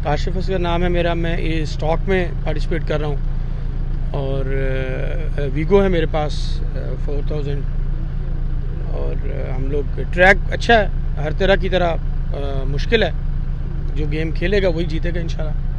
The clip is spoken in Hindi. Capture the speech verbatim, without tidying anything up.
काशिफ असगर नाम है मेरा। मैं ये स्टॉक में पार्टिसिपेट कर रहा हूँ और वीगो है मेरे पास फोर थाउजेंड। और हम लोग ट्रैक अच्छा है, हर तरह की तरह आ, मुश्किल है। जो गेम खेलेगा वही जीतेगा इंशाल्लाह।